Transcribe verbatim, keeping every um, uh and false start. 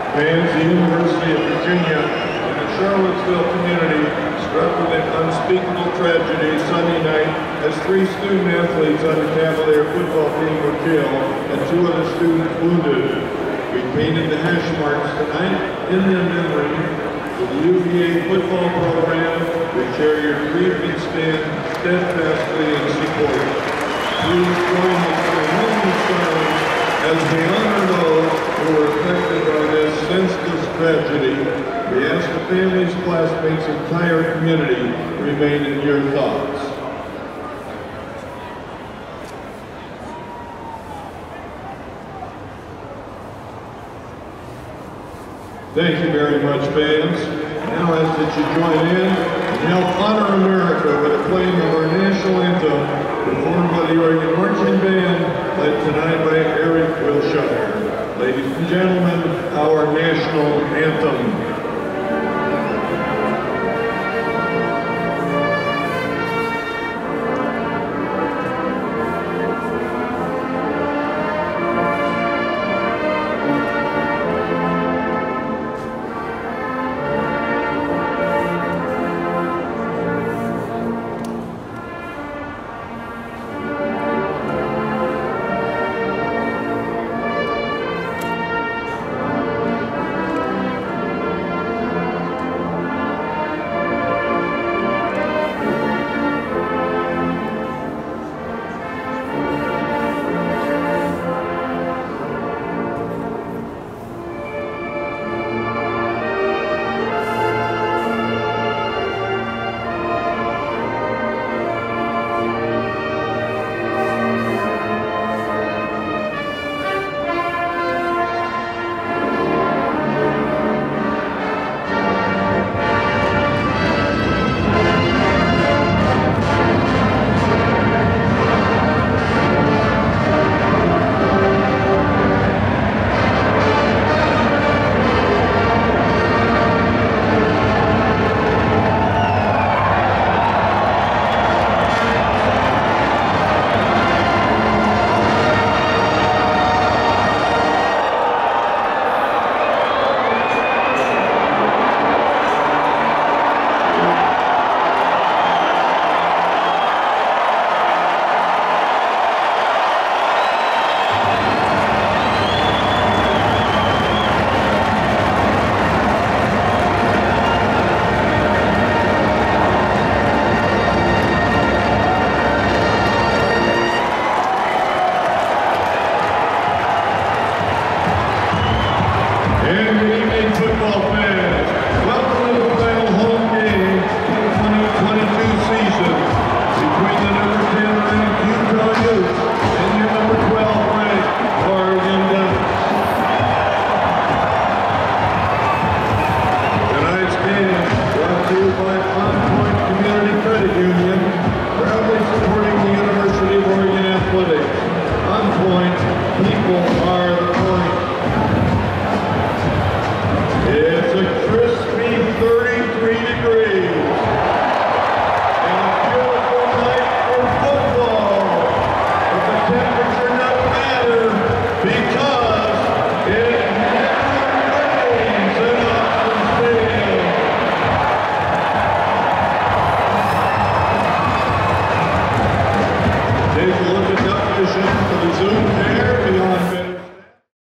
Fans, the University of Virginia and the Charlottesville community struck with an unspeakable tragedy Sunday night as three student athletes on the Cavalier football team were killed and two other students wounded. We painted the hash marks tonight in their memory. With the U V A football program, we share your grief and stand steadfastly in support. Please join us in a moment of silence as we honor those who were affected by this senseless tragedy. We ask the families, classmates, and entire community remain in your thoughts. Thank you very much, fans. Now I ask that you join in and help honor America with a playing of our national anthem, performed by the Oregon Marching Band, led tonight by Eric Wilshire. Ladies and gentlemen, our national anthem.